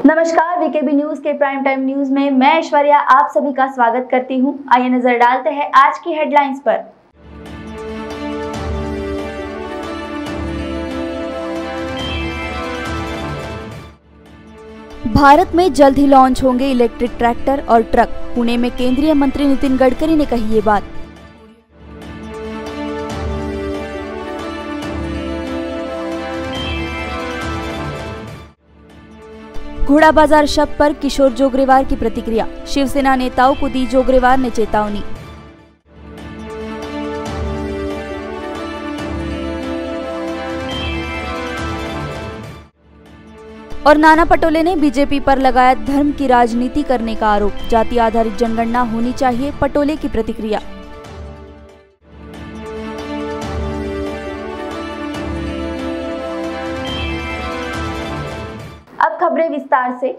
नमस्कार, VKB news के prime time news में मैं ऐश्वर्या आप सभी का स्वागत करती हूं। आइए नजर डालते हैं आज की हेडलाइंस पर। भारत में जल्द ही लॉन्च होंगे इलेक्ट्रिक ट्रैक्टर और ट्रक। पुणे में केंद्रीय मंत्री नितिन गडकरी ने कही ये बात। घोड़ा बाजार शब्द पर किशोर जोगरेवार की प्रतिक्रिया। शिवसेना नेताओं को दी जोगरेवार ने चेतावनी। और नाना पटोले ने बीजेपी पर लगाया धर्म की राजनीति करने का आरोप। जाति आधारित जनगणना होनी चाहिए, पटोले की प्रतिक्रिया। अब खबरें विस्तार से।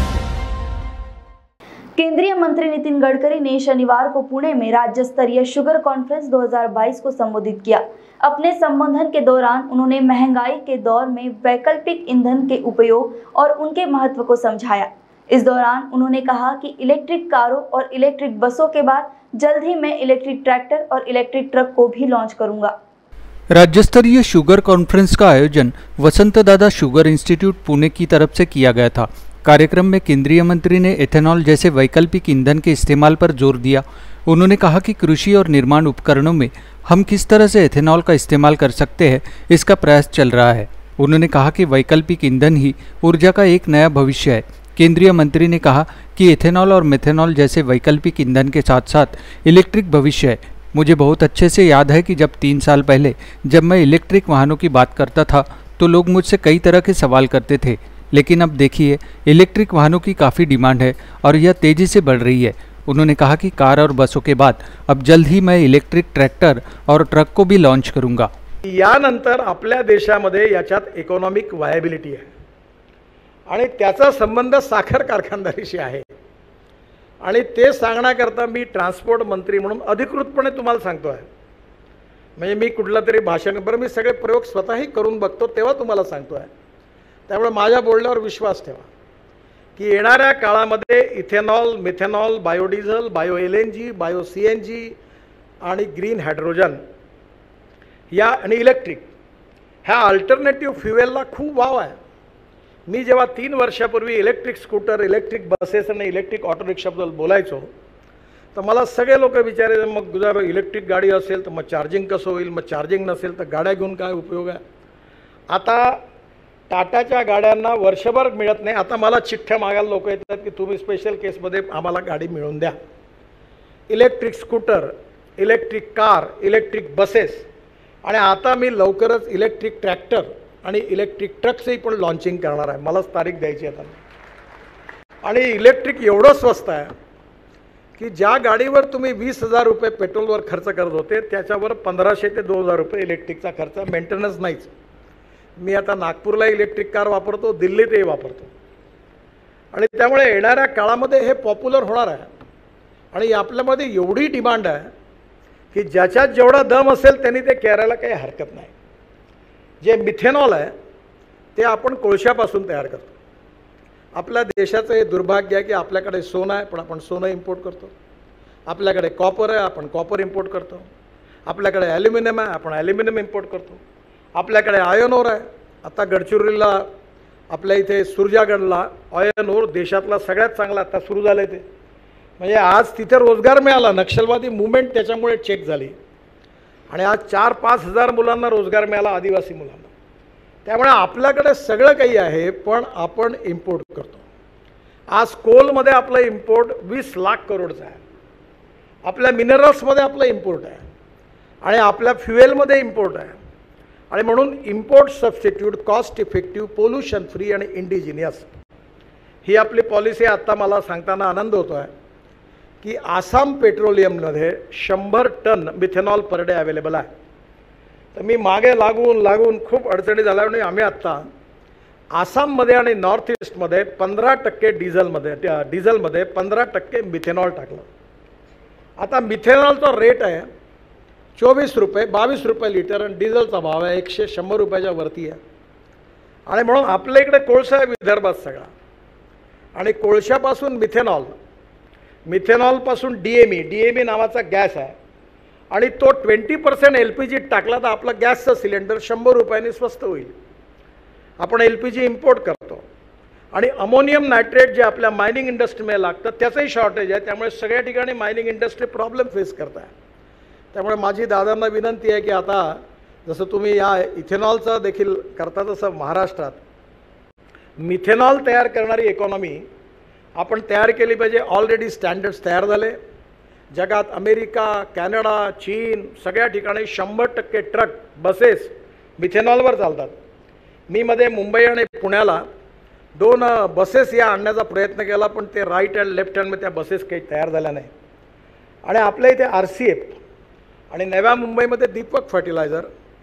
केंद्रीय मंत्री नितिन गडकरी ने शनिवार को पुणे में राज्य स्तरीय शुगर कॉन्फ्रेंस 2022 को संबोधित किया। अपने संबोधन के दौरान उन्होंने महंगाई के दौर में वैकल्पिक ईंधन के उपयोग और उनके महत्व को समझाया। इस दौरान उन्होंने कहा कि इलेक्ट्रिक कारों और इलेक्ट्रिक बसों के बाद जल्द ही मैं इलेक्ट्रिक ट्रैक्टर और इलेक्ट्रिक ट्रक को भी लॉन्च करूंगा। राज्य स्तरीय शुगर कॉन्फ्रेंस का आयोजन वसंत दादा शुगर इंस्टीट्यूट पुणे की तरफ से किया गया था। कार्यक्रम में केंद्रीय मंत्री ने एथेनॉल जैसे वैकल्पिक ईंधन के इस्तेमाल पर जोर दिया। उन्होंने कहा कि कृषि और निर्माण उपकरणों में हम किस तरह से एथेनॉल का इस्तेमाल कर सकते हैं, इसका प्रयास चल रहा है। उन्होंने कहा कि वैकल्पिक ईंधन ही ऊर्जा का एक नया भविष्य है। केंद्रीय मंत्री ने कहा कि एथेनॉल और मेथेनॉल जैसे वैकल्पिक ईंधन के साथ साथ इलेक्ट्रिक भविष्य है। मुझे बहुत अच्छे से याद है कि जब 3 साल पहले जब मैं इलेक्ट्रिक वाहनों की बात करता था तो लोग मुझसे कई तरह के सवाल करते थे, लेकिन अब देखिए इलेक्ट्रिक वाहनों की काफ़ी डिमांड है और यह तेज़ी से बढ़ रही है। उन्होंने कहा कि कार और बसों के बाद अब जल्द ही मैं इलेक्ट्रिक ट्रॅक्टर और ट्रक को भी लॉन्च करूंगा। यानंतर आपल्या देशामध्ये याच्यात इकॉनॉमिक वायबिलिटी आहे आणि त्याचा संबंध साखर कारखानदारीशी आहे आणि ते सांगण्याकरता मी ट्रान्सपोर्ट मंत्री म्हणून अधिकृतपणे तुम्हाला सांगतो आहे। म्हणजे मी कुठला तरी भाषण बरं मी सगळे प्रयोग स्वतःही करून बघतो तेव्हा तुम्हाला सांगतो आहे। त्यामुळे माझ्या बोलण्यावर विश्वास ठेवा की येणाऱ्या काळामध्ये ethanol, methanol, biodiesel, bio LNG, bio CNG आणि ग्रीन हायड्रोजन या आणि इलेक्ट्रिक ह्या अल्टरनेटिव्ह फ्युएलला खूप वाव आहे। मी जेव्हा 3 वर्षापूर्वी इलेक्ट्रिक स्कूटर, इलेक्ट्रिक बसेस आणि इलेक्ट्रिक ऑटो रिक्षाबद्दल बोलायचो तर मला सगळे लोक विचारायचे मग जर इलेक्ट्रिक गाडी असेल तर मग चार्जिंग कसं होईल, मग चार्जिंग नसेल तर गाड्या घेऊन काय उपयोग आहे। आता टाटाच्या गाड्यांना वर्षभर मिळत नाही। आता मला चिठ्ठ्या मागायला लोक येतात की तुम्ही स्पेशल केसमध्ये आम्हाला गाडी मिळवून द्या। Electric scooter, electric car, electric buses आणि आता मी लवकरच इलेक्ट्रिक ट्रॅक्टर आणि इलेक्ट्रिक ट्रक्सही पण लॉन्चिंग करणार आहे। मलाच तारीख द्यायची आहे त्यांना। आणि इलेक्ट्रिक एवढं स्वस्त आहे की ज्या गाडीवर तुम्ही 20,000 रुपये पेट्रोलवर खर्च करत होते त्याच्यावर 1,500 ते 2,000 रुपये इलेक्ट्रिकचा खर्च, मेंटेनन्स नाहीच। मी आता नागपूरला इलेक्ट्रिक कार वापरतो, दिल्लीतही वापरतो आणि त्यामुळे येणाऱ्या काळामध्ये हे पॉप्युलर होणार आहे आणि आपल्यामध्ये एवढी डिमांड आहे की ज्याच्यात जेवढा दम असेल त्यांनी ते करायला काही हरकत नाही। जे मिथेनॉल आहे ते आपण कोळशापासून तयार करतो। आपल्या देशाचं हे दुर्भाग्य आहे की आपल्याकडे सोनं आहे पण आपण सोनं इम्पोर्ट करतो, आपल्याकडे कॉपर आहे आपण कॉपर इम्पोर्ट करतो, आपल्याकडे ॲल्युमिनियम आहे आपण ॲल्युमिनियम इम्पोर्ट करतो, आपल्याकडे आयर्न ओर आहे। आता गडचिरोलीला आपल्या इथे सुरजागडला आयर्न ओर देशातला सगळ्यात चांगला आता सुरू झालं ते, म्हणजे आज तिथे रोजगार मिळाला। नक्षलवादी मूवमेंट त्याच्यामुळे चेक झाली आणि आज 4-5 हजार मुलांना रोजगार मिळाला, आदिवासी मुलांना। त्यामुळे आपल्याकडे सगळं काही आहे पण आपण इम्पोर्ट करतो। आज कोलमध्ये आपलं इम्पोर्ट 20 लाख करोडचं आहे, आपल्या मिनरल्समध्ये आपलं इम्पोर्ट आहे आणि आपल्या फ्युएलमध्ये इम्पोर्ट आहे आणि म्हणून import substitute, cost effective, pollution free आणि इंडिजिनियस ही आपली पॉलिसी। आता मला सांगताना आनंद होतो आहे की आसाम पेट्रोलियममध्ये 100 tonne methanol per day available आहे। तर मी मागे लागून खूप अडचणी झाल्या आणि आम्ही आत्ता आसाममध्ये आणि नॉर्थ ईस्टमध्ये 15% डिझेलमध्ये 15% मिथेनॉल टाकलं। आता मिथेनॉलचा रेट आहे 24 रुपये 22 रुपये लिटर आणि डिझेलचा भाव आहे 100 रुपयाच्या वरती आहे। आणि म्हणून आपल्या इकडे कोळसा आहे विदर्भात सगळा, आणि कोळशापासून मिथेनॉल, मिथेनॉलपासून DME नावाचा गॅस आहे आणि तो 20% LPG टाकला तर आपला गॅसचं सिलेंडर 100 रुपयांनी स्वस्त होईल. आपण LPG इम्पोर्ट करतो आणि अमोनियम नायट्रेट जे आपल्या मायनिंग इंडस्ट्रीमध्ये लागतं त्याचंही शॉर्टेज आहे. त्यामुळे सगळ्या ठिकाणी मायनिंग इंडस्ट्री प्रॉब्लेम फेस करत आहे. त्यामुळे माझी दादांना विनंती आहे की आता जसं तुम्ही या इथेनॉलचा देखील करता तसं महाराष्ट्रात मिथेनॉल तयार करणारी इकॉनॉमी आपण तयार केली पाहिजे. ऑलरेडी स्टँडर्ड्स तयार झाले. जगात अमेरिका, कॅनडा, चीन सगळ्या ठिकाणी 100% ट्रक, बसेस मिथेनॉलवर चालतात. मी मध्ये मुंबई आणि पुण्याला 2 बसेस या आणण्याचा प्रयत्न केला, पण ते राईट अँड लेफ्ट हँडमध्ये त्या बसेस काही तयार झाल्या नाही. आणि आपल्या इथे RCF आणि नव्या मुंबईमध्ये दीपक फर्टिलायझर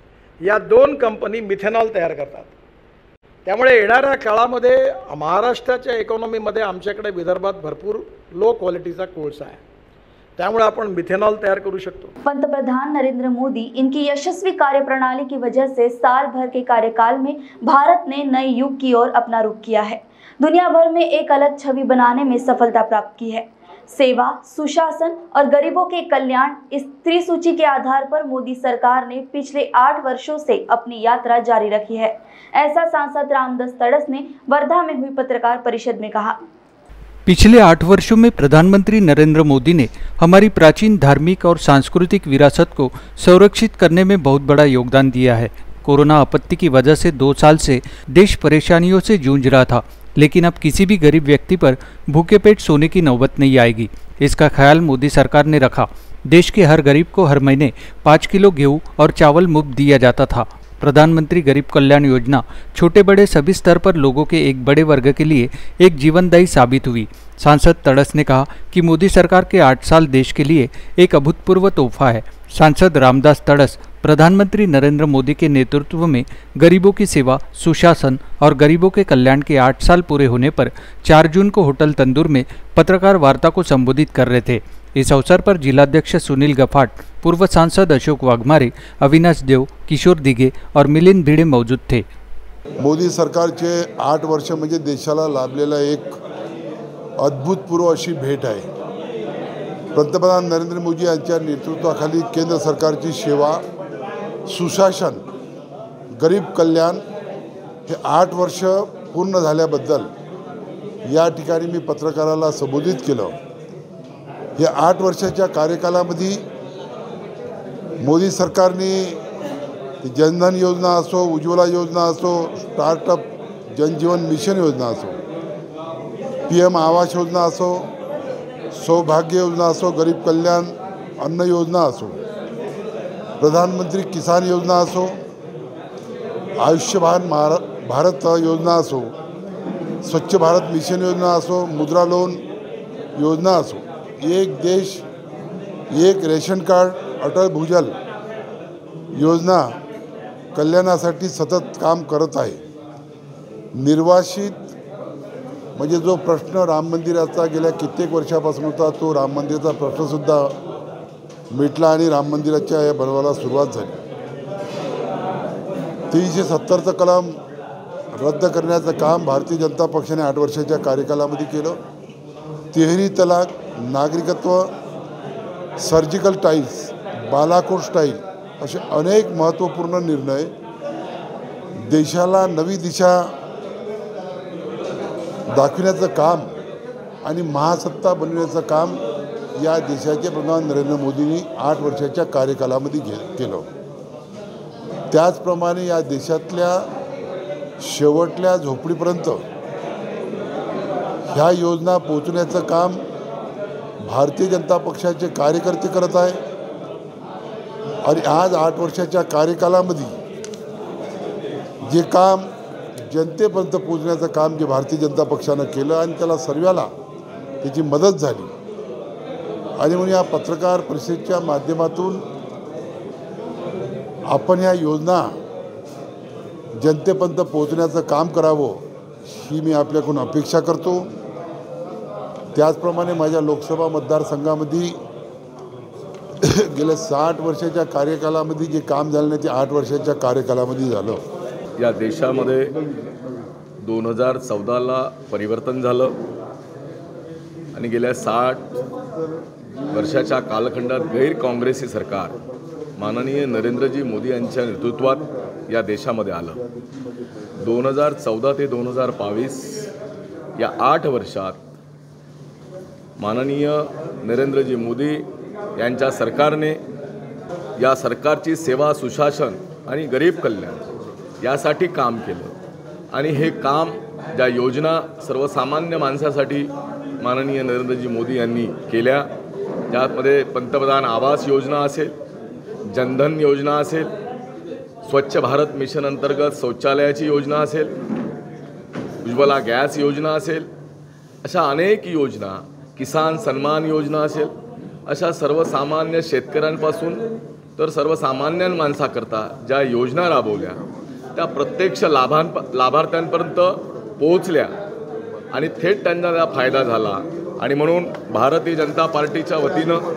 या 2 कंपनी मिथेनॉल तयार करतात. त्यामुळे येणाऱ्या काळामध्ये महाराष्ट्राच्या इकॉनॉमीमध्ये आमच्याकडे विदर्भात भरपूर लो क्वालिटीचा कोळसा आहे. त्यामुळे आपण मिथेनॉल तैयार करू शकतो. पंतप्रधान नरेंद्र मोदी इनकी यशस्वी कार्यप्रणाली की वजह से साल भर के कार्यकाल में भारत ने नए युग की ओर अपना रुख किया है. दुनिया भर में एक अलग छवि बनाने में सफलता प्राप्त की है. सेवा, सुशासन और गरीबों के कल्याण, इस त्रिसूची के आधार पर मोदी सरकार ने पिछले 8 वर्षों से अपनी यात्रा जारी रखी है. ऐसा सांसद रामदास तड़स ने वर्धा में हुई पत्रकार परिषद में कहा. पिछले 8 वर्षों में प्रधानमंत्री नरेंद्र मोदी ने हमारी प्राचीन धार्मिक और सांस्कृतिक विरासत को संरक्षित करने में बहुत बड़ा योगदान दिया है. कोरोना आपत्ति की वजह से 2 साल से देश परेशानियों से जूझ रहा था, लेकिन अब किसी भी गरीब व्यक्ति पर भूखे पेट सोने की नौबत नहीं आएगी. इसका ख्याल मोदी सरकार ने रखा. देश के हर गरीब को हर महीने 5 किलो गेहूँ और चावल मुफ्त दिया जाता था. प्रधानमंत्री गरीब कल्याण योजना छोटे बड़े सभी स्तर पर लोगों के एक बड़े वर्ग के लिए एक जीवनदायी साबित हुई. सांसद तड़स ने कहा कि मोदी सरकार के 8 साल देश के लिए एक अभूतपूर्व तोहफा है. सांसद रामदास तड़स प्रधानमंत्री नरेंद्र मोदी के नेतृत्व में गरीबों की सेवा, सुशासन और गरीबों के कल्याण के 8 साल पूरे होने पर 4 जून को होटल तंदूर में पत्रकार वार्ता को संबोधित कर रहे थे. इस अवसर पर जिलाध्यक्ष सुनील गफाट, पूर्व सांसद अशोक वाघमारे, अविनाश देव, किशोर दिघे और मिलिंद भिडे मौजूद थे. मोदी सरकारचे 8 वर्ष म्हणजे देशाला लाभलेला एक अभूतपूर्व अशी भेट आहे. पंतप्रधान नरेंद्र मोदी यांच्या नेतृत्वाखाली केंद्र सरकारची सेवा, सुशासन, गरीब कल्याण हे 8 वर्ष पूर्ण झाल्याबद्दल या ठिकाणी मी पत्रकाराला संबोधित केलं. या 8 वर्षाच्या कार्यकालामध्ये मोदी सरकारने जनधन योजना असो, उज्ज्वला योजना असो, स्टार्टअप जनजीवन मिशन योजना असो, PM आवास योजना असो, सौभाग्य योजना असो, गरीब कल्याण अन्न योजना असो, प्रधानमंत्री किसान योजना असो, आयुष्यमान भारत योजना असो, स्वच्छ भारत मिशन योजना असो, मुद्रा लोन योजना असो, एक देश एक रेशन कार्ड, अटल भूजल योजना कल्याणासाठी सतत काम करत आहे. निर्वासित म्हणजे जो प्रश्न राम मंदिराचा गेल्या कित्येक वर्षापासून होता, तो राम मंदिराचा प्रश्नसुद्धा मिटला आणि राम मंदिराच्या या बनवायला सुरुवात झाली. 370चं कलम रद्द करण्याचं काम भारतीय जनता पक्षाने 8 वर्षाच्या कार्यकालामध्ये केलं. 3 तलाक, नागरिकत्व, सर्जिकल टाईल्स, बालाकोट स्टाईल असे अनेक महत्त्वपूर्ण निर्णय देशाला नवी दिशा दाखविण्याचं काम आणि महासत्ता बनवण्याचं काम या देशाचे प्रधान नरेंद्र मोदींनी 8 वर्षाच्या कार्यकालामध्ये केलं. त्याचप्रमाणे या देशातल्या शेवटल्या झोपडीपर्यंत ह्या योजना पोहोचण्याचं काम भारतीय जनता पक्षाचे कार्यकर्ते करत आहे. आणि आज 8 वर्षाच्या कार्यकालामध्ये जे काम जनतेपर्यंत पोहोचण्याचं काम जे भारतीय जनता पक्षानं केलं आणि त्याला सर्वाला त्याची मदत झाली. आणि म्हणून या पत्रकार परिषदेच्या माध्यमातून आपण या योजना जनतेपर्यंत पोहोचण्याचं काम करावं ही मी आपल्याकडून अपेक्षा करतो. त्याचप्रमाणे माझ्या लोकसभा मतदारसंघामध्ये गेल्या 60 वर्षाच्या कार्यकालामध्ये जे काम झालं नाही ते 8 वर्षाच्या कार्यकालामध्ये झालं. या देशामध्ये 2014ला परिवर्तन झालं. आणि गेल्या 60 वर्षाच्या कालखंडात गैर काँग्रेसी सरकार माननीय नरेंद्रजी मोदी यांच्या नेतृत्वात या देशामध्ये आलं. 2014 ते 2022 या 8 वर्षात माननीय नरेंद्रजी मोदी यांच्या सरकारने या सरकारची सेवा, सुशासन आणि गरीब कल्याण यासाठी काम केलं. आणि हे काम, ज्या योजना सर्वसामान्य माणसासाठी माननीय नरेंद्रजी मोदी यांनी केल्या, त्यामध्ये पंतप्रधान आवास योजना असेल, जनधन योजना असेल, स्वच्छ भारत मिशन अंतर्गत शौचालयाची योजना असेल, उज्ज्वला गॅस योजना असेल, अशा अनेक योजना, किसान सन्मान योजना असेल, अशा सर्वसामान्य शेतकऱ्यांपासून तर सर्वसामान्य माणसाकरता ज्या योजना राबवल्या त्या प्रत्यक्ष लाभार्थ्यांपर्यंत पोहोचल्या आणि थेट त्यांना त्या फायदा झाला. आणि म्हणून भारतीय जनता पार्टीच्या वतीनं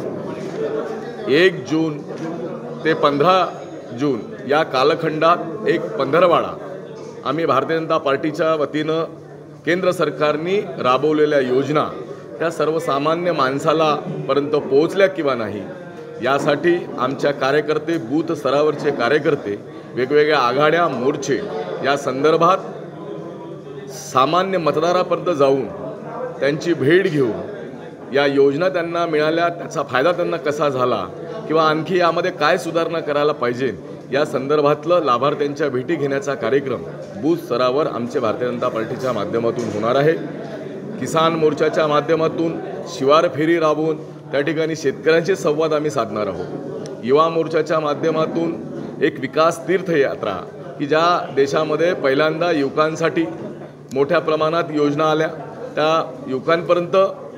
1 जून ते 15 जून या कालखंडात एक पंधरवाडा आम्ही भारतीय जनता पार्टीच्या वतीनं केंद्र सरकारने राबवलेल्या योजना त्या सर्वसामान्य माणसाला पर्यंत पोहोचल्या किंवा नाही यासाठी आमच्या कार्यकर्ते, बूथ स्तरावरचे कार्यकर्ते, वेगवेगळ्या आघाड्या, मोर्चे या संदर्भात सामान्य मतदारापर्यंत जाऊन त्यांची भेट घेऊन या योजना त्यांना मिळाल्या, त्याचा फायदा त्यांना कसा झाला किंवा आणखी यामध्ये काय सुधारणा करायला पाहिजे या संदर्भातलं लाभार्थ्यांच्या भेटी घेण्याचा कार्यक्रम बूथ स्तरावर आमच्या भारतीय जनता पार्टीच्या माध्यमातून होणार आहे. किसान मोर्चाच्या माध्यमातून शिवार फेरी राबवून त्या ठिकाणी शेतकऱ्यांचे संवाद आम्ही साधणार आहोत. युवा मोर्चाच्या माध्यमातून एक विकास तीर्थयात्रा की ज्या देशामध्ये पहिल्यांदा युवकांसाठी मोठ्या प्रमाणात योजना आल्या त्या युवकांपर्यंत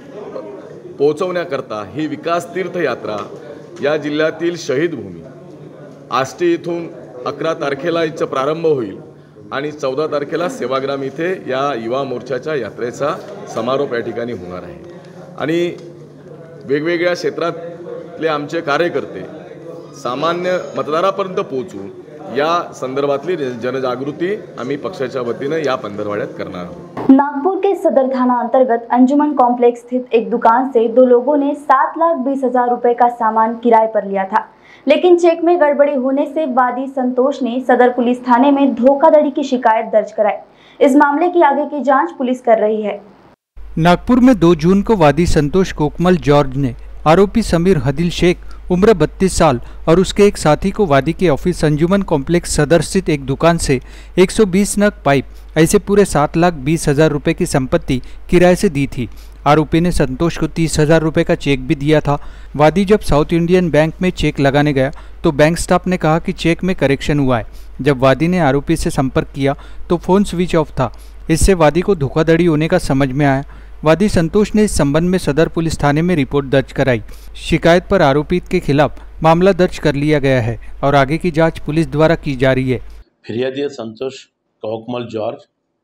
पोहोचवण्याकरता ही विकास तीर्थयात्रा या जिल्ह्यातील शहीद भूमी आष्टी इथून 11 तारखेला हिचा प्रारंभ होईल आणि 14 तारखेला सेवाग्राम इथे या युवा मोर्चाच्या यात्रेचा समारोप या ठिकाणी होणार आहे. आणि वेगवेगळ्या क्षेत्रातले आमचे कार्यकर्ते सामान्य मतदारापर्यंत पोहोचून या संदर्भातली जनजागृती आम्ही पक्षाच्या वतीनं या पंधरवाड्यात करणार आहोत. नागपुर के सदर थाना अंतर्गत अंजुमन कॉम्प्लेक्स स्थित एक दुकान से 2 लोगों ने 7,20,000 रुपए का सामान किराए पर लिया था, लेकिन चेक में गड़बड़ी होने से वादी संतोष ने सदर पुलिस थाने में धोखाधड़ी की शिकायत दर्ज कराई. इस मामले की आगे की जांच पुलिस कर रही है. नागपुर में 2 जून को वादी संतोष कोकमल जॉर्ज ने आरोपी समीर हदील शेख उम्र 32 साल और उसके एक साथी को वादी के ऑफिस अंजुमन कॉम्प्लेक्स सदर स्थित एक दुकान से 120 नग पाइप ऐसे पूरे 7,20,000 रुपए की संपत्ति किराए से दी थी. आरोपी ने संतोष को 30,000 रुपए का चेक भी दिया था. वादी जब साउथ इंडियन बैंक में चेक लगाने गया तो बैंक स्टाफ ने कहा कि चेक में करेक्शन हुआ है. जब वादी ने आरोपी से संपर्क किया तो फ़ोन स्विच ऑफ था. इससे वादी को धोखाधड़ी होने का समझ में आया. वादी संतोष ने इस संबंध में सदर पुलिस थाने में रिपोर्ट दर्ज कराई. शिकायत पर आरोपी के खिलाफ मामला दर्ज कर लिया गया है और आगे की जांच पुलिस द्वारा की जा रही है. फिरियादी संतोष कोकमल जॉर्ज,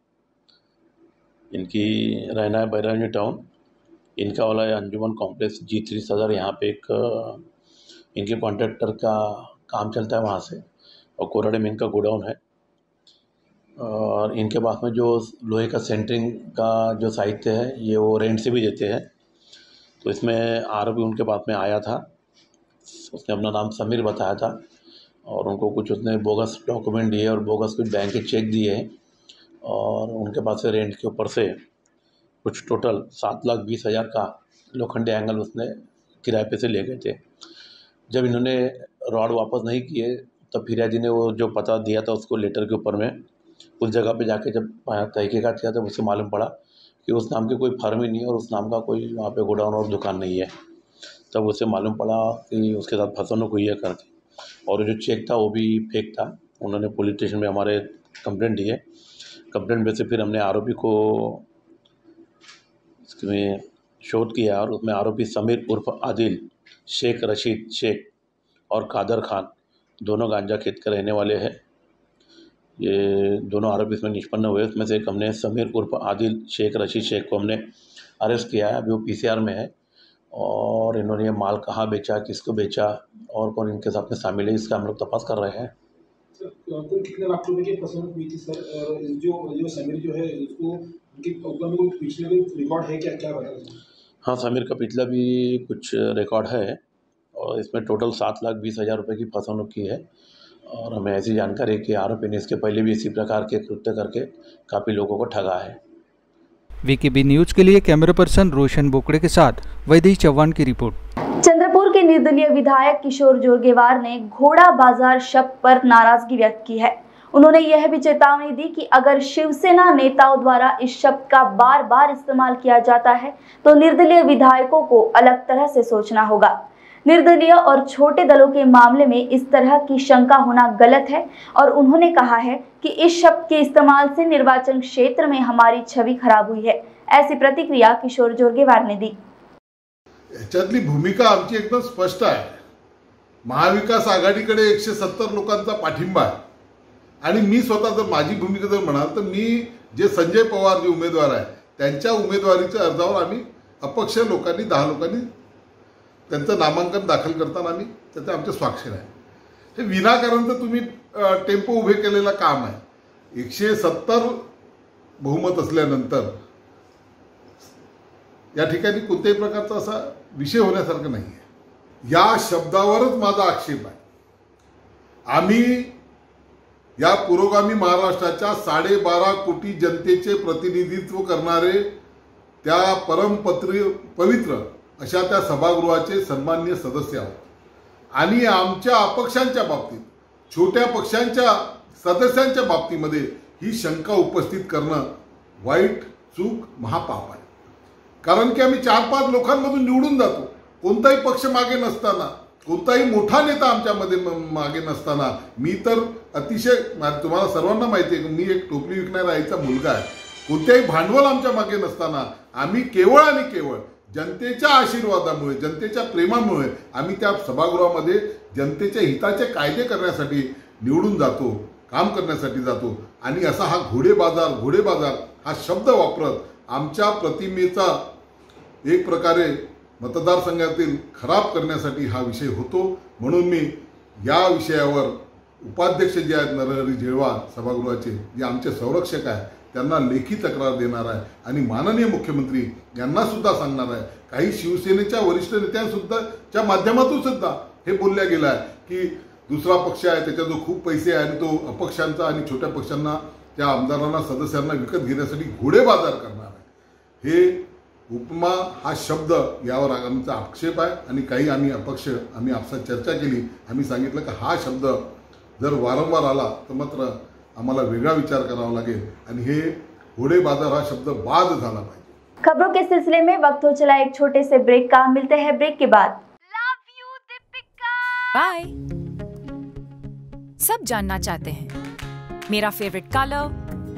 इनकी रहना है बैरानी टाउन. इनका वाला है अंजुमन कॉम्प्लेक्स G3 सदर. यहाँ पे एक इनके कॉन्ट्रैक्टर का काम चलता है वहाँ से, और कोराडे में इनका गोडाउन है. और इनके पास में जो लोहे का सेंटरिंग का जो साहित्य है ये वो रेंट से भी देते हैं. तो इसमें आरोपी उनके पास में आया था. उसने अपना नाम समीर बताया था और उनको कुछ उसने बोगस डॉक्यूमेंट दिए और बोगस कुछ बैंक के चेक दिए हैं. और उनके पास से रेंट के ऊपर से कुछ टोटल 7,20,000 का लोखंडी एंगल उसने किराए पे से ले गए थे. जब इन्होंने रॉड वापस नहीं किए तब फिरियादी ने वो जो पता दिया था उसको लेटर के ऊपर में उस जगह पे जाके जब तहकीकात किया तब उससे मालूम पड़ा कि उस नाम की कोई फर्म ही नहीं है और उस नाम का कोई वहाँ पे गोडाउन और दुकान नहीं है. तब उससे मालूम पड़ा कि उसके साथ फसवणूक हुई है करके, और जो चेक था वो भी फेक था. उन्होंने पुलिस स्टेशन में हमारे कंप्लेंट दी है. कंप्लेंट में से फिर हमने आरोपी को इसमें शोध किया और उसमें आरोपी समीर उर्फ आदिल शेख, रशीद शेख और कादर खान दोनों गांजा खेत के रहने वाले हैं. ये दोनों आरोपी इसमें निष्पन्न हुए. उसमें से एक हमने समीर उर्फ आदिल शेख, रशीद शेख को हमने अरेस्ट किया है. अभी वो PCR में है और इन्होंने ये माल कहाँ बेचा, किसको बेचा और कौन इनके साथ में शामिल है इसका हम लोग तपास कर रहे हैं. कुल कितने लाख रुपए की फसवणूक हुई थी सर? और जो समीर जो है उसको उनके ऊपर में कोई पिछले कोई रिकॉर्ड है क्या, क्या बता? हाँ, समीर का पिछला भी कुछ रिकॉर्ड है और इसमें टोटल 7,20,000 रुपये की फसवणूक की है और हमें ऐसी जानकारी है कि आरोपी ने इसके पहले भी इसी प्रकार के कृत्य करके काफ़ी लोगों को ठगा है। वीकेबी न्यूज के लिए कैमरा पर्सन रोशन बोकड़े के साथ वैदेही चौहान की रिपोर्ट। चंद्रपुर के निर्दलीय विधायक किशोर जोरगेवार ने घोड़ा बाजार शब्द पर नाराजगी व्यक्त की है। उन्होंने यह भी चेतावनी दी कि अगर शिवसेना नेताओं द्वारा इस शब्द का बार बार इस्तेमाल किया जाता है तो निर्दलीय विधायकों को अलग तरह से सोचना होगा। निर्दलीय और छोटे दलों के मामले में इस तरह की शंका होना गलत है और उन्होंने कहा है कि इस शब्द के इस्तेमाल से निर्वाचन क्षेत्र में हमारी छवि खराब हुई है। ऐसी प्रतिक्रिया किशोर जोरगेवार ने दी। याच्यातली भूमिका आमची एकदम स्पष्ट आहे। महाविकास आघाडीकडे 170 लोकांचा पाठिंबा आहे आणि मी स्वतः जर माझी भूमिका जर म्हणाल तर मी जे संजय पवार जे उमेदवार आहे त्यांच्या उमेदवारीच्या अर्जावर आम्ही अपक्ष लोकांनी 10 लोकांनी त्यांचं नामांकन दाखल करताना आम्ही त्याचे आमचे स्वाक्षर आहे। हे विनाकारणचं तुम्ही टेम्पो उभे केलेलं काम आहे। 170 बहुमत असल्यानंतर या ठिकाणी कोणत्याही प्रकारचा असा विषय होण्यासारखं नाही आहे। या शब्दावरच माझा आक्षेप आहे। आम्ही या पुरोगामी महाराष्ट्राच्या 12.5 कोटी जनतेचे प्रतिनिधित्व करणारे त्या पवित्र अशा त्या सभागृहाचे सन्माननीय सदस्य आहोत आणि आमच्या अपक्षांच्या बाबतीत छोट्या पक्षांच्या सदस्यांच्या बाबतीमध्ये ही शंका उपस्थित करणं वाईट चूक महापाप आहे। कारण की आम्ही 4-5 लोकांमधून निवडून जातो। कोणताही पक्ष मागे नसताना, कोणताही मोठा नेता आमच्यामध्ये मागे नसताना मी तर अतिशय तुम्हाला सर्वांना माहिती आहे की मी एक टोपली विकणारा आईचा मुलगा आहे। कोणत्याही भांडवल आमच्या मागे नसताना आम्ही केवळ आणि केवळ जनतेच्या आशीर्वादामुळे, जनतेच्या प्रेमामुळे आम्ही त्या सभागृहामध्ये जनतेच्या हिताचे कायदे करण्यासाठी निवडून जातो, काम करण्यासाठी जातो आणि असा हा घोडेबाजार हा शब्द वापरत आमच्या प्रतिमेचा एक प्रकारे मतदारसंघातील खराब करण्यासाठी हा विषय होतो। म्हणून मी या विषयावर उपाध्यक्ष जे आहेत नरहरी झिरवाळ सभागृहाचे जे आमचे संरक्षक आहेत त्यांना लेखी तक्रार देणार आहे आणि माननीय मुख्यमंत्री यांना सुद्धा सांगणार आहे। काही शिवसेनेच्या वरिष्ठ नेत्यांसुद्धा च्या माध्यमातून सुद्धा हे बोलल्या गेलं आहे की दुसरा पक्ष आहे त्याच्याजवळ खूप पैसे आहे आणि तो अपक्षांचा आणि छोट्या पक्षांना त्या आमदारांना सदस्यांना विकत घेण्यासाठी घोडेबाजार करणार आहे। हे उपमा हा शब्द यावर आमचा आक्षेप आहे आणि काही आम्ही अपक्ष आम्ही आपसात चर्चा केली। आम्ही सांगितलं की हा शब्द जर वारंवार आला तर मात्र आम्हाला वेगळा विचार करावा लागेल आणि हे घोडेबाजार हा शब्द बाद झाला पाहिजे। खबरों के सिलसिले में वक्त हो चला एक छोटे से ब्रेक का। मिलते हैं ब्रेक के बाद। बाय। सब जानना चाहते हैं मेरा फेवरेट कलर,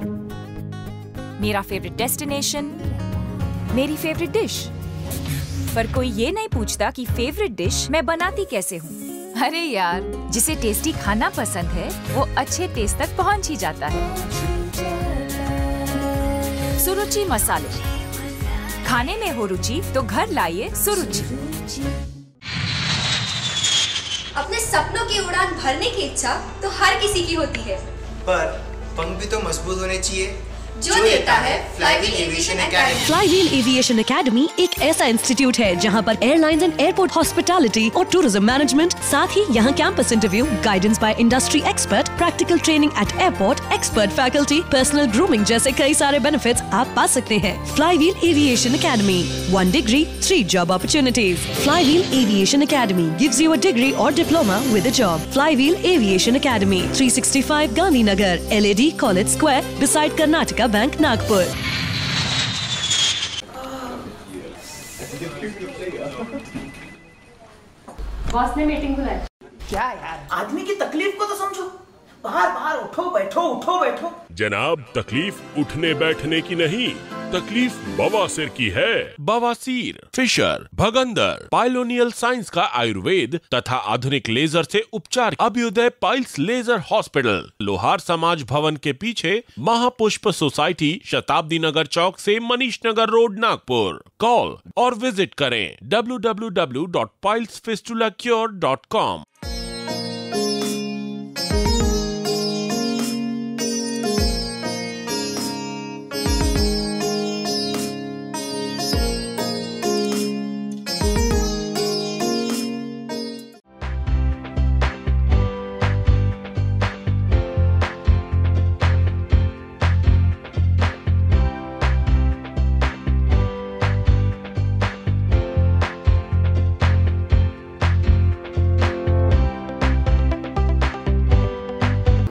मेरा फेवरेट डेस्टिनेशन, मेरी फेवरेट डिश, पर कोई ये नहीं पूछता कि फेवरेट डिश मैं बनाती कैसे हूँ। अरे यार, जिसे टेस्टी खाना पसंद है वो अच्छे टेस्ट तक पहुँच ही जाता है। सुरुचि मसाले, खाने में हो रुचि तो घर लाइए सुरुचि। अपने सपनों की उड़ान भरने की इच्छा तो हर किसी की होती है, पर पंख भी तो मजबूत होने चाहिए जो देता है flywheel aviation academy. Flywheel aviation academy एक ऐसा इंस्टीट्यूट है जहां पर एयरलाइंस एंड एयरपोर्ट हॉस्पिटैलिटी और टूरिज्म मैनेजमेंट, साथ ही यहां campus interview, guidance by industry expert, practical training at airport, expert faculty, personal grooming जैसे कई सारे बेनिफिट्स आप पा सकते हैं। Flywheel aviation academy, 1 degree, 3 job opportunities. Flywheel Aviation Academy gives you a degree or diploma with a job. Flywheel Aviation Academy, 365 Gandhinagar, LAD College Square, beside Karnataka bank Nagpur. Boss ने meeting बुलाई। क्या यार, आदमी की तकलीफ को तो समझो। बाहर बाहर उठो बैठो। जनाब, तकलीफ उठने बैठने की नहीं, तकलीफ बवासीर की है। बवासीर, फिशर, भगंदर, पाइलोनियल साइंस का आयुर्वेद तथा आधुनिक लेजर से उपचार। Abhyudaya piles laser hospital, Lohar Samaj Bhavan के पीछे, महापुष्प सोसाइटी, शताब्दी नगर चौक से मनीष नगर रोड, नागपुर। कॉल और विजिट करें www.pilesfistulacure.com।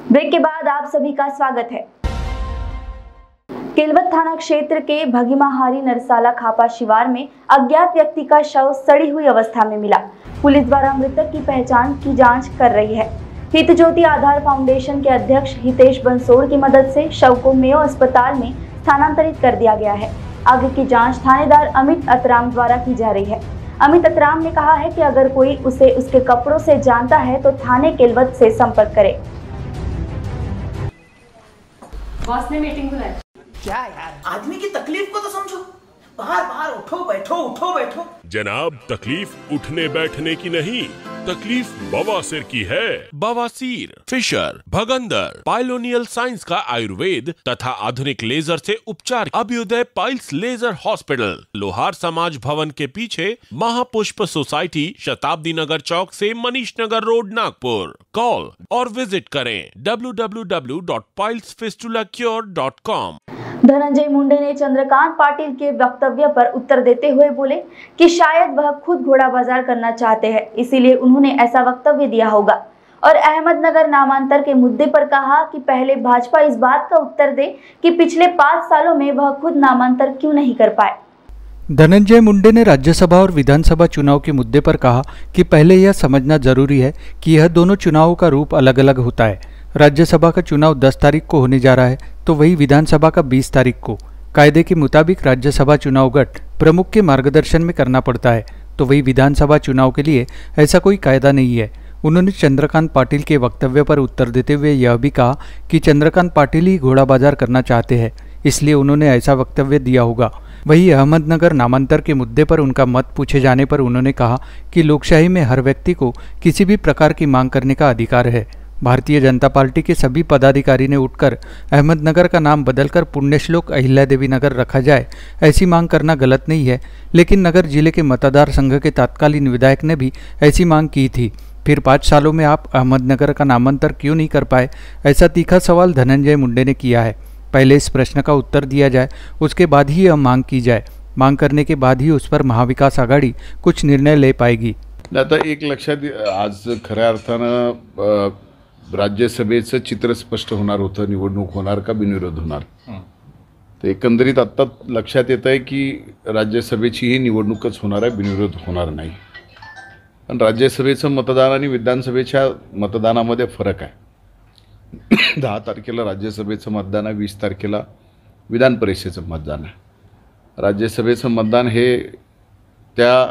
ब्रेक के बाद आप सभी का स्वागत है। किलवत थाना क्षेत्र के भगीमाहारी नरसाला खापा शिवार में अज्ञात व्यक्ति का शव सड़ी हुई अवस्था में मिला। पुलिस द्वारा मृतक की पहचान की जांच कर रही है। हित ज्योति आधार फाउंडेशन के अध्यक्ष हितेश बंसोड़ की मदद से शव को मेयो अस्पताल में स्थानांतरित कर दिया गया है। आगे की जांच थानेदार अमित अतराम द्वारा की जा रही है। अमित अतराम ने कहा है कि अगर कोई उसे उसके कपड़ों से जानता है तो थाने किलवत से संपर्क करे। बॉस ने मीटिंग बुलाई। क्या यार, आदमी की तकलीफ को तो समझो। बाहर बाहर उठो बैठो। जनाब, तकलीफ उठने बैठने की नहीं, तकलीफ बवासीर की है। बवासीर, फिशर, भगंदर, पाइलोनियल साइंस का आयुर्वेद तथा आधुनिक लेजर से उपचार। Abhyudaya piles laser hospital, Lohar Samaj Bhavan के पीछे, महापुष्प सोसाइटी, शताब्दी नगर चौक से मनीष नगर रोड, नागपुर। कॉल और विजिट करें www.pilesfistulacure.com। धनंजय मुंडे ने चंद्रकांत पाटिल के वक्तव्य पर उत्तर देते हुए बोले कि शायद वह खुद घोड़ा बाजार करना चाहते हैं, इसीलिए उन्होंने ऐसा वक्तव्य दिया होगा। और अहमदनगर नामांतर के मुद्दे पर कहा कि पहले भाजपा इस बात का उत्तर दे कि पिछले 5 सालों में वह खुद नामांतर क्यों नहीं कर पाए। धनंजय मुंडे ने राज्यसभा और विधानसभा चुनाव के मुद्दे पर कहा कि पहले यह समझना जरूरी है कि यह दोनों चुनावों का रूप अलग अलग होता है। राज्यसभा का चुनाव 10 तारीख को होने जा रहा है तो वही विधानसभा का 20 तारीख को। कायदे के मुताबिक राज्यसभा चुनाव गठ प्रमुख के मार्गदर्शन में करना पड़ता है, तो वही विधानसभा चुनाव के लिए ऐसा कोई कायदा नहीं है। उन्होंने चंद्रकांत पाटिल के वक्तव्य पर उत्तर देते हुए यह भी कहा कि चंद्रकांत पाटिल ही घोड़ा बाजार करना चाहते हैं, इसलिए उन्होंने ऐसा वक्तव्य दिया होगा। वहीं अहमदनगर नामांतर के मुद्दे पर उनका मत पूछे जाने पर उन्होंने कहा कि लोकशाही में हर व्यक्ति को किसी भी प्रकार की मांग करने का अधिकार है। भारतीय जनता पार्टी के सभी पदाधिकारी ने उठकर अहमदनगर का नाम बदलकर पुण्यश्लोक अहिल्यादेवी नगर रखा जाए, ऐसी मांग करना गलत नहीं है, लेकिन नगर जिले के मतदार संघ के तत्कालीन विधायक ने भी ऐसी मांग की थी। फिर 5 सालों में आप अहमदनगर का नामांतर क्यों नहीं कर पाए, ऐसा तीखा सवाल धनंजय मुंडे ने किया है। पहले इस प्रश्न का उत्तर दिया जाए, उसके बाद ही यह मांग की जाए। मांग करने के बाद ही उस पर महाविकास आघाडी कुछ निर्णय ले पाएगी। आता एक लक्षात, आज खऱ्या अर्थानं राज्यसभेचं चित्र स्पष्ट होणार होतं, निवडणूक होणार का बिनविरोध होणार। तर एकंदरीत आत्ता लक्षात येत आहे की राज्यसभेचीही निवडणूकच होणार आहे, बिनविरोध होणार नाही। पण राज्यसभेचं मतदान आणि विधानसभेच्या मतदानामध्ये फरक आहे। 10 तारखेला राज्यसभेचं मतदान आहे, 20 तारखेला विधान परिषदेचं मतदान आहे। राज्यसभेचं मतदान हे त्या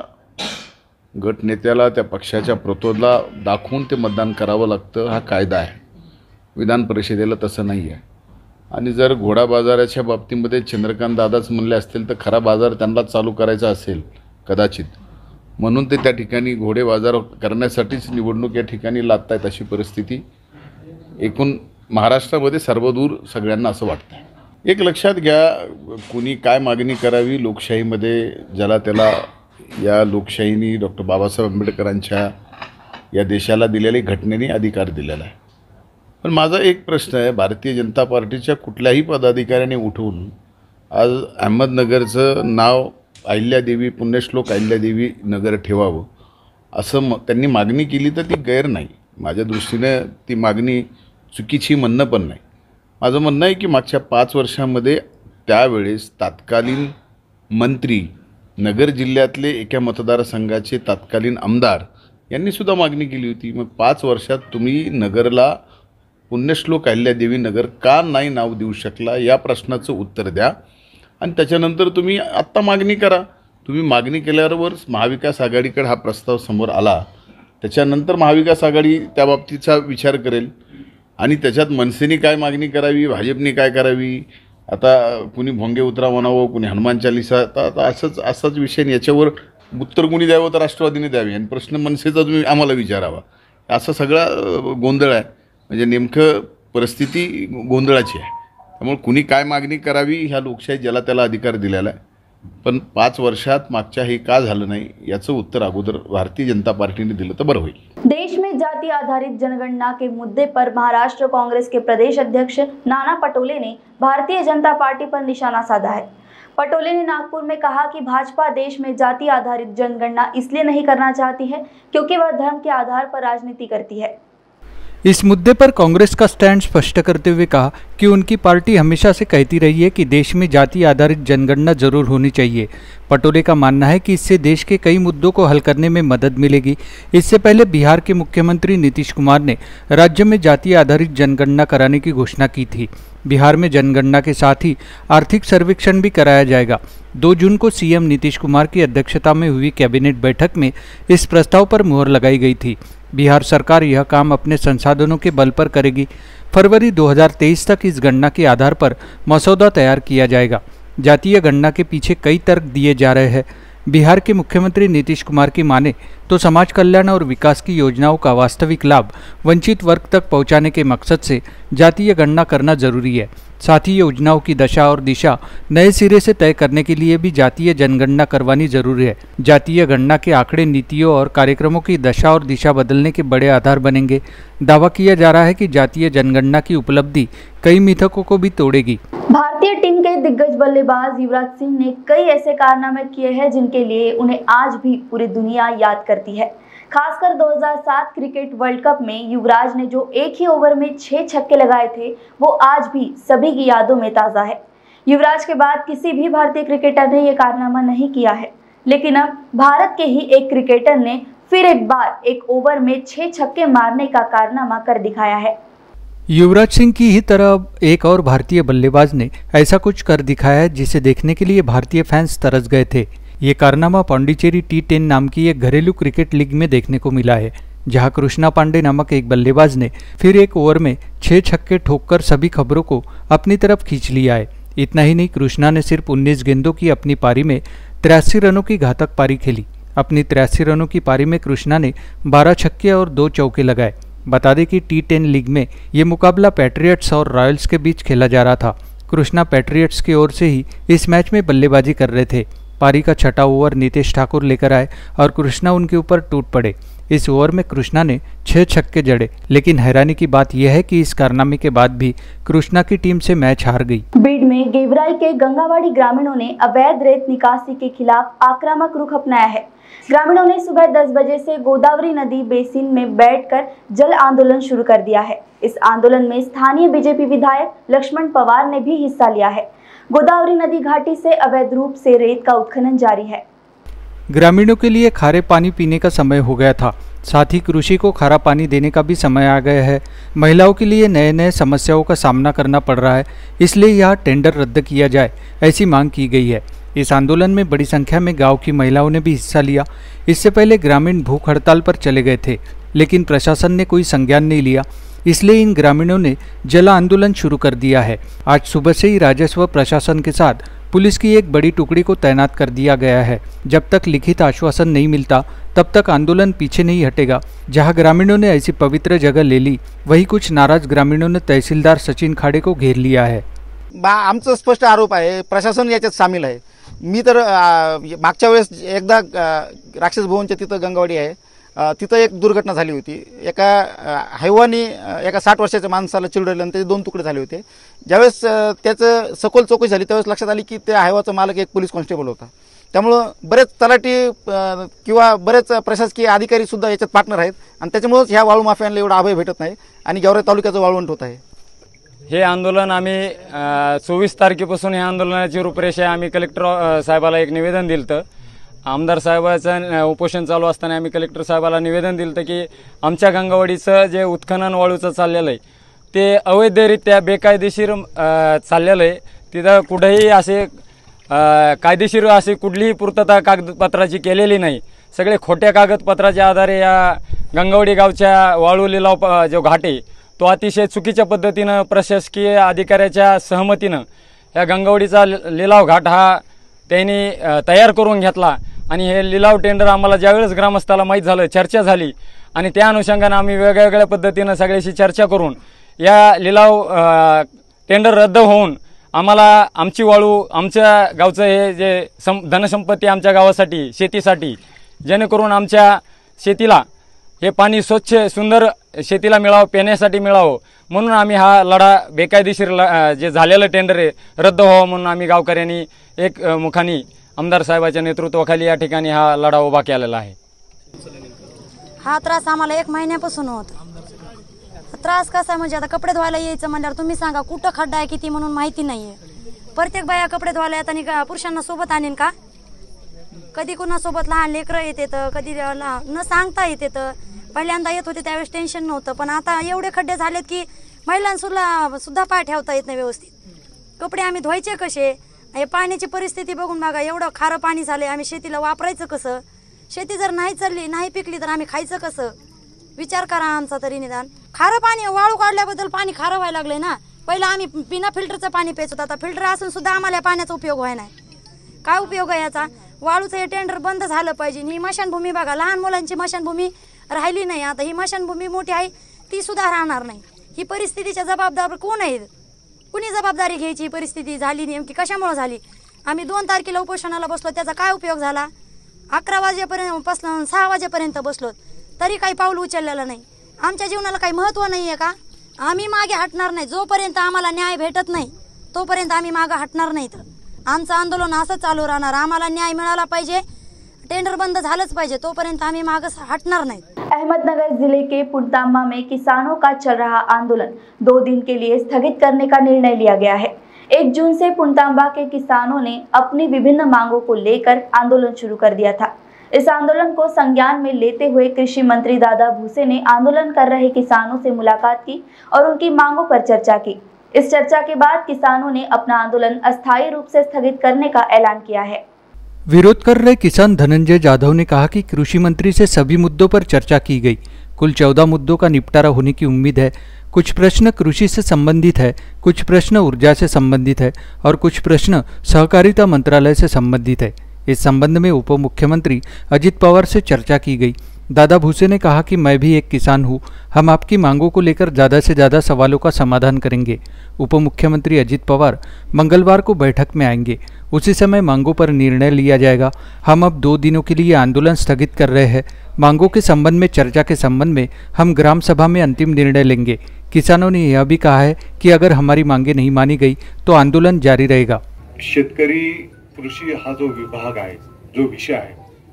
गटनेत्याला, त्या पक्षाच्या प्रतोदला दाखवून ते मतदान करावं लागतं, हा कायदा आहे। विधान परिषदेला तसं नाही आहे। आणि जर घोडा बाजाराच्या बाबतीमध्ये चंद्रकांत दादाच म्हणले असतील तर खरा बाजार त्यांना चालू करायचा असेल कदाचित, म्हणून ते त्या ठिकाणी घोडे बाजार करण्यासाठीच निवडणूक या ठिकाणी लादतायत, अशी परिस्थिती एकूण महाराष्ट्रामध्ये सर्वदूर सगळ्यांना असं वाटतं। एक लक्षात घ्या, कुणी काय मागणी करावी लोकशाहीमध्ये, ज्याला त्याला या लोकशाहीने डॉक्टर बाबासाहेब आंबेडकरांच्या या देशाला दिलेली घटनेने अधिकार दिलेला आहे। पण माझा एक प्रश्न आहे, भारतीय जनता पार्टीच्या कुठल्याही पदाधिकाऱ्याने उठवून आज अहमदनगरचं नाव अहिल्यादेवी, पुण्यश्लोक अहिल्यादेवी नगर ठेवावं असं त्यांनी मागणी केली तर ती गैर नाही। माझ्या दृष्टीने ती मागणी चुकीची म्हणणं पण नाही। माझं म्हणणं आहे की मागच्या 5 वर्षांमध्ये त्यावेळेस तत्कालीन मंत्री, नगर जिल्ह्यातले एका मतदारसंघाचे तत्कालीन आमदार यांनी सुद्धा मागणी केली होती। मग 5 वर्षात तुम्ही नगरला पुण्यश्लोक अहिल्यादेवी नगर का नाही नाव देऊ शकला, या प्रश्नाचं उत्तर द्या आणि त्याच्यानंतर तुम्ही आत्ता मागणी करा। तुम्ही मागणी केल्यावर महाविकास आघाडीकडे हा प्रस्ताव समोर आला, त्याच्यानंतर महाविकास आघाडी त्या बाबतीचा विचार करेल आणि त्याच्यात मनसेने काय मागणी करावी, भाजपने काय करावी, आता कुणी भोंगे उतरा म्हणावं, कुणी हनुमान चालीसा, आता असाच विषय नाही। याच्यावर उत्तर कुणी द्यावं तर राष्ट्रवादीने द्यावे आणि प्रश्न मनसेचा तुम्ही आम्हाला विचारावा, असा सगळा गोंधळ आहे। म्हणजे नेमकं परिस्थिती गोंधळाची आहे। त्यामुळे कुणी काय मागणी करावी ह्या लोकशाही ज्याला त्याला अधिकार दिलेला आहे, पण 5 वर्षात मागच्या हे का झालं नाही याचं उत्तर अगोदर भारतीय जनता पार्टीने दिलं तर बरं होईल। देश में जाति आधारित जनगणना के मुद्दे पर महाराष्ट्र कांग्रेस के प्रदेश अध्यक्ष नाना पटोले ने भारतीय जनता पार्टी पर निशाना साधा है। पटोले ने नागपुर में कहा कि भाजपा देश में जाति आधारित जनगणना इसलिए नहीं करना चाहती है क्योंकि वह धर्म के आधार पर राजनीति करती है। इस मुद्दे पर कांग्रेस का स्टैंड स्पष्ट करते हुए कहा कि उनकी पार्टी हमेशा से कहती रही है कि देश में जाति आधारित जनगणना जरूर होनी चाहिए। पटोले का मानना है कि इससे देश के कई मुद्दों को हल करने में मदद मिलेगी। इससे पहले बिहार के मुख्यमंत्री नीतीश कुमार ने राज्य में जाति आधारित जनगणना कराने की घोषणा की थी। बिहार में जनगणना के साथ ही आर्थिक सर्वेक्षण भी कराया जाएगा। 2 जून को सीएम नीतीश कुमार की अध्यक्षता में हुई कैबिनेट बैठक में इस प्रस्ताव पर मुहर लगाई गई थी। बिहार सरकार यह काम अपने संसाधनों के बल पर करेगी। फरवरी 2023 तक इस गणना के आधार पर मसौदा तैयार किया जाएगा। जातीय गणना के पीछे कई तर्क दिए जा रहे हैं। बिहार के मुख्यमंत्री नीतीश कुमार की माने तो समाज कल्याण और विकास की योजनाओं का वास्तविक लाभ वंचित वर्ग तक पहुंचाने के मकसद से जातीय गणना करना जरूरी है। साथ ही योजनाओं की दशा और दिशा नए सिरे से तय करने के लिए भी जातीय जनगणना करवानी जरूरी है। जातीय गणना के आंकड़े नीतियों और कार्यक्रमों की दशा और दिशा बदलने के बड़े आधार बनेंगे। दावा किया जा रहा है कि जातीय जनगणना की उपलब्धि कई मिथकों को भी तोड़ेगी। भारतीय टीम के दिग्गज बल्लेबाज युवराज सिंह ने कई ऐसे कारनामे किए हैं जिनके लिए उन्हें आज भी पूरी दुनिया याद करती है। खासकर 2007 क्रिकेट वर्ल्ड कप में युवराज ने जो एक ही ओवर में 6 छक्के लगाए थे वो आज भी सभी की यादों में ताज़ा है। युवराज के बाद किसी भी भारतीय क्रिकेटर ने यह कारनामा नहीं किया है, लेकिन अब भारत के ही एक क्रिकेटर ने फिर एक बार एक ओवर में 6 छक्के मारने का कारनामा कर दिखाया है। युवराज सिंह की ही तरह एक और भारतीय बल्लेबाज ने ऐसा कुछ कर दिखाया है जिसे देखने के लिए भारतीय फैंस तरस गए थे। ये कारनामा पांडिचेरी T10 नाम की एक घरेलू क्रिकेट लीग में देखने को मिला है, जहां कृष्णा पांडे नामक एक बल्लेबाज ने फिर एक ओवर में 6 छक्के ठोककर सभी खबरों को अपनी तरफ खींच लिया है। इतना ही नहीं, कृष्णा ने सिर्फ 19 गेंदों की अपनी पारी में 83 रनों की घातक पारी खेली। अपनी 83 रनों की पारी में कृष्णा ने 12 छक्के और 2 चौके लगाए। बता दें कि T10 लीग में ये मुकाबला पैट्रियट्स और रॉयल्स के बीच खेला जा रहा था। कृष्णा पैट्रियट्स की ओर से ही इस मैच में बल्लेबाजी कर रहे थे। पारी का 6वां ओवर नीतीश ठाकुर लेकर आए और कृष्णा उनके ऊपर टूट पड़े। इस ओवर में कृष्णा ने 6 छक्के जड़े, लेकिन हैरानी की बात यह है कि इस कारनामे के बाद भी कृष्णा की टीम से मैच हार गई। बीड में गेवराई के गंगावाड़ी ग्रामीणों ने अवैध रेत निकासी के खिलाफ आक्रामक रुख अपनाया है। ग्रामीणों ने सुबह 10 बजे से गोदावरी नदी बेसिन में बैठकर जल आंदोलन शुरू कर दिया है। इस आंदोलन में स्थानीय बीजेपी विधायक लक्ष्मण पवार ने भी हिस्सा लिया है। गोदावरी नदी घाटी से अवैध रूप से रेत का उत्खनन जारी है। ग्रामीणों के लिए खारे पानी पीने का समय हो गया था, साथ ही कृषि को खारा पानी देने का भी समय आ गया है। महिलाओं के लिए नए नए समस्याओं का सामना करना पड़ रहा है, इसलिए यह टेंडर रद्द किया जाए, ऐसी मांग की गई है। इस आंदोलन में बड़ी संख्या में गांव की महिलाओं ने भी हिस्सा लिया। इससे पहले ग्रामीण भूख हड़ताल पर चले गए थे, लेकिन प्रशासन ने कोई संज्ञान नहीं लिया, इसलिए इन ग्रामीणों ने जल आंदोलन शुरू कर दिया है। आज सुबह से ही राजस्व प्रशासन के साथ पुलिस की एक बड़ी टुकड़ी को तैनात कर दिया गया है। जब तक लिखित आश्वासन नहीं मिलता तब तक आंदोलन पीछे नहीं हटेगा। जहां ग्रामीणों ने ऐसी पवित्र जगह ले ली, वहीं कुछ नाराज ग्रामीणों ने तहसीलदार सचिन खाडे को घेर लिया है। आमचा स्पष्ट आरोप आहे, प्रशासन याच्यात सामील आहे। मी तर मागच्या वेळेस एकदा राक्षस भवनच्या तिथं गंगावाडी आहे, तिथं एक दुर्घटना झाली होती। एका हैवानी एका 60 वर्षाच्या माणसाला चिरडलं आणि त्याचे 2 तुकडे झाले होते। ज्यावेळेस त्याचं सखोल चौकशी झाली त्यावेळेस लक्षात आली की त्या हैवाचा मालक एक पोलीस कॉन्स्टेबल होता। त्यामुळं बरेच तलाठी किंवा बरेच प्रशासकीय अधिकारी सुद्धा याच्यात पार्टनर आहेत आणि त्याच्यामुळेच ह्या वाळू माफियांना एवढा अभय भेटत नाही आणि गेवराई तालुक्याचं वाळवंट होत आहे। हे आंदोलन आम्ही 24 तारखेपासून हे आंदोलनाची रूपरेषा आम्ही कलेक्टर साहेबाला एक निवेदन दिलं। आमदार साहेबाचं उपोषण चालू असताना आम्ही कलेक्टर साहेबाला निवेदन दिलं की आमच्या गंगावाडीचं जे उत्खनन वाळूचं चाललेलं आहे ते अवैधरित्या बेकायदेशीर चाललेलं आहे। तिथं कुठेही असे कायदेशीर अशी कुठलीही पूर्तता कागदपत्राची केलेली नाही। सगळे खोट्या कागदपत्राच्या आधारे या गंगावाडी गावच्या वाळू लिलाव जो घाट आहे तो अतिशय चुकीच्या पद्धतीनं प्रशासकीय अधिकाऱ्याच्या सहमतीनं या गंगावाडीचा लिलाव घाट हा त्यांनी तयार करून घेतला आणि हे लिलाव टेंडर आम्हाला ज्यावेळेस ग्रामस्थाला माहीत झालं, चर्चा झाली आणि त्या अनुषंगाने आम्ही वेगवेगळ्या पद्धतीनं सगळ्याशी चर्चा करून या लिलाव टेंडर रद्द होऊन आम्हाला आमची वाळू आमच्या गावचं हे जे धनसंपत्ती आमच्या गावासाठी शेतीसाठी जेणेकरून आमच्या शेतीला हे पाणी स्वच्छ सुंदर शेतीला मिळावं, पिण्यासाठी मिळावं म्हणून आम्ही हा लढा बेकायदेशीर जे झालेलं टेंडर आहे रद्द व्हावं म्हणून आम्ही गावकऱ्यांनी एक मुखानी आमदार साहेबाच्या नेतृत्वाखाली या ठिकाणी हा लढा उभा केलेला आहे। हा त्रास आम्हाला 1 महिन्यापासून होता। त्रास कसा म्हणजे आता कपडे धुवायला यायचं म्हणल्यावर तुम्ही सांगा कुठं खड्डा आहे किती म्हणून माहिती नाहीये. प्रत्येक बाया कपडे धुवायला येताना का पुरुषांना सोबत आणीन का? कधी कुणासोबत लहान लेकरं येते तर कधी न सांगता येते तर. पहिल्यांदा येत होते त्यावेळेस टेन्शन नव्हतं, पण आता एवढे खड्डे झालेत की महिलांना सुद्धा पाय ठेवता येत नाही व्यवस्थित. कपडे आम्ही धुवायचे कसे? हे पाण्याची परिस्थिती बघून बघा, एवढं खारं पाणी झालंय. आम्ही शेतीला वापरायचं कसं? शेती जर नाही चालली नाही पिकली तर आम्ही खायचं कसं? विचार करा आमचा तरी निदान. खारं पाणी वाळू काढल्याबद्दल पाणी खारं व्हायला लागलंय ना. पहिलं आम्ही बिना फिल्टरचं पाणी प्यायचो, आता फिल्टर असून सुद्धा आम्हाला पाण्याचा उपयोग व्हाय नाही. काय उपयोग आहे याचा? वाळूचं हे टेंडर बंद झालं पाहिजे. ही मशानभूमी बघा, लहान मुलांची मशानभूमी राहिली नाही. आता ही मशानभूमी मोठी आहे ती सुद्धा राहणार नाही. ही परिस्थितीच्या जबाबदार कोण आहे? कुणी जबाबदारी घ्यायची? ही परिस्थिती झाली नेमकी कशामुळे झाली? आम्ही 2 तारखेला उपोषणाला बसलो, त्याचा काय उपयोग झाला? 11 वाजेपर्यंत 6 वाजेपर्यंत बसलो तरी काही पाऊल उचललेलं नाही. आमच्या जीवनाला काही महत्त्व नाही आहे का? आम्ही मागे हटणार नाही. जोपर्यंत आम्हाला न्याय भेटत नाही तोपर्यंत आम्ही मागे हटणार नाहीत. आमचं आंदोलन असं चालू राहणार. आम्हाला न्याय मिळाला पाहिजे, टेंडर बंद झालंच पाहिजे, तोपर्यंत आम्ही मागे हटणार नाही. अहमदनगर जिले के पुणतांबा में किसानों का चल रहा आंदोलन 2 दिन के लिए स्थगित करने का निर्णय लिया गया है। 1 जून से पुणतांबा के किसानों ने अपनी विभिन्न मांगों को लेकर आंदोलन शुरू कर दिया था। इस आंदोलन को संज्ञान में लेते हुए कृषि मंत्री दादा भूसे ने आंदोलन कर रहे किसानों से मुलाकात की और उनकी मांगों पर चर्चा की। इस चर्चा के बाद किसानों ने अपना आंदोलन अस्थायी रूप से स्थगित करने का ऐलान किया है। विरोध कर रहे किसान धनंजय जाधव ने कहा कि कृषि मंत्री से सभी मुद्दों पर चर्चा की गई। कुल 14 मुद्दों का निपटारा होने की उम्मीद है। कुछ प्रश्न कृषि से संबंधित है, कुछ प्रश्न ऊर्जा से संबंधित है और कुछ प्रश्न सहकारिता मंत्रालय से संबंधित है। इस संबंध में उप मुख्यमंत्री अजित पवार से चर्चा की गई। दादा भूसे ने कहा कि मैं भी एक किसान हूँ, हम आपकी मांगों को लेकर ज़्यादा से ज़्यादा सवालों का समाधान करेंगे। उप मुख्यमंत्री अजित पवार मंगलवार को बैठक में आएंगे, उसी समय मांगों पर निर्णय लिया जाएगा। हम अब 2 दिनों के लिए आंदोलन स्थगित कर रहे हैं। मांगों के संबंध में चर्चा के संबंध में हम ग्राम सभा में अंतिम निर्णय लेंगे। किसानों ने यह भी कहा है कि अगर हमारी मांगे नहीं मानी गई तो आंदोलन जारी रहेगा। शेतकरी कृषी हा जो विभाग आहे, जो विषय आहे,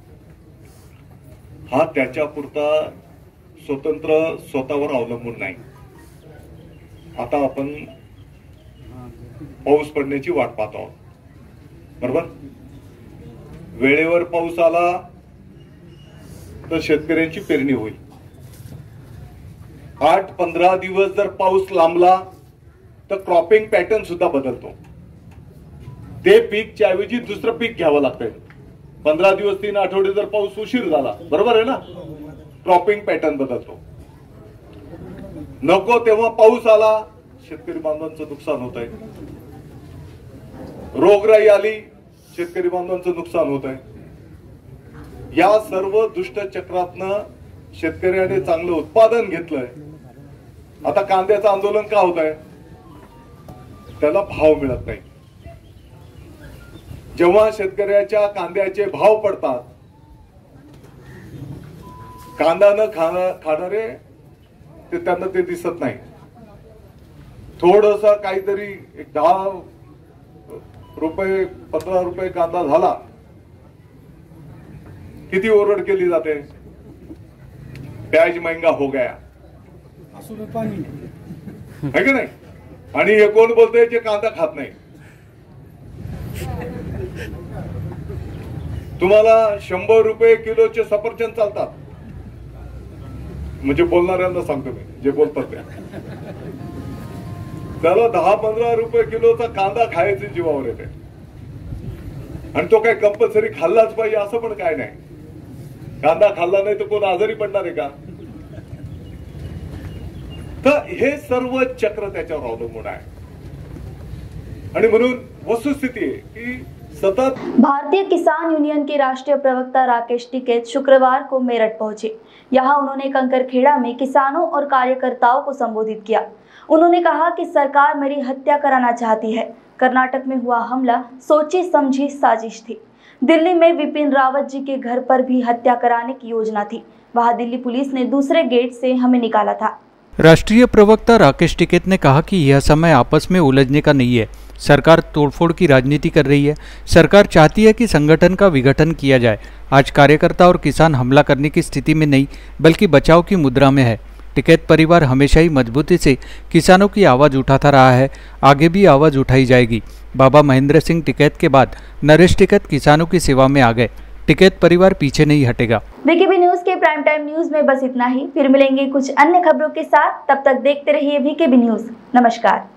हा त्याच्यापुरता स्वतंत्र स्वतःवर अवलंबून नाही। आता आपण पाऊस पडण्याची वाट पाहतो आहोत, बरोबर? वेळेवर पाऊस आला तर शेतकऱ्यांची पेरणी होईल। 8-15 दिवस जर पाऊस लांबला तर क्रॉपिंग पॅटर्न सुद्धा बदलतो। ते पीकच्या ऐवजी दुसरं पीक घ्यावं लागतंय। 15 दिवस 3 आठवडे जर पाऊस उशीर झाला, बरोबर आहे ना, क्रॉपिंग पॅटर्न बदलतो। नको तेव्हा पाऊस आला, शेतकरी बांधवांचं नुकसान होत आहे। रोगराई आली, शेतकरी बांधवांचं नुकसान होत आहे। या सर्व दुष्ट चक्रातनं शेतकऱ्याने चांगलं उत्पादन घेतलंय। आता कांद्याचं आंदोलन का होत आहे? त्याला भाव मिळत नाही। जेव्हा शेतकऱ्याच्या कांद्याचे भाव पडतात, कांदा न खाणारे ते त्यांना ते दिसत नाही। थोडंसं काहीतरी 10 रुपये 15 रुपये कांदा झाला, किती ओरड केली जाते, प्याज महंगा हो गया, है की नाही? आणि हे कोण बोलतंय जे कांदा खात नाही? तुम्हाला 100 रुपये किलोचे सफरचंद चालतात, म्हणजे बोलणाऱ्यांना सांगतो मी, जे बोलतात त्याला 10-15 रुपये किलोचा कांदा खायचे जीवावर येते। आणि तो काय कंपल्सरी खाल्लाच पाहिजे असं पण काय नाही। कांदा खाल्ला नाही तर कोण आजारी पडणार आहे का? तर हे सर्व चक्र त्याच्यावर अवलंबून आहे। आणि म्हणून वस्तुस्थिती आहे की सतत भारतीय किसान यूनियन के राष्ट्रीय प्रवक्ता राकेश टिकैत शुक्रवार को मेरठ पहुंचे। यहां उन्होंने कंकरखेड़ा में किसानों और कार्यकर्ताओं को संबोधित किया। उन्होंने कहा कि सरकार मेरी हत्या कराना चाहती है। कर्नाटक में हुआ हमला सोची समझी साजिश थी। दिल्ली में विपिन रावत जी के घर पर भी हत्या कराने की योजना थी। वहां दिल्ली पुलिस ने दूसरे गेट से हमें निकाला था। राष्ट्रीय प्रवक्ता राकेश टिकैत ने कहा कि यह समय आपस में उलझने का नहीं है। सरकार तोड़फोड़ की राजनीति कर रही है। सरकार चाहती है कि संगठन का विघटन किया जाए। आज कार्यकर्ता और किसान हमला करने की स्थिति में नहीं बल्कि बचाव की मुद्रा में है। टिकैत परिवार हमेशा ही मजबूती से किसानों की आवाज़ उठाता रहा है, आगे भी आवाज़ उठाई जाएगी। बाबा महेंद्र सिंह टिकैत के बाद नरेश टिकैत किसानों की सेवा में आ गए। टिकैत परिवार पीछे नहीं हटेगा। वीकेबी न्यूज के प्राइम टाइम न्यूज में बस इतना ही। फिर मिलेंगे कुछ अन्य खबरों के साथ, तब तक देखते रहिए वीकेबी न्यूज। नमस्कार।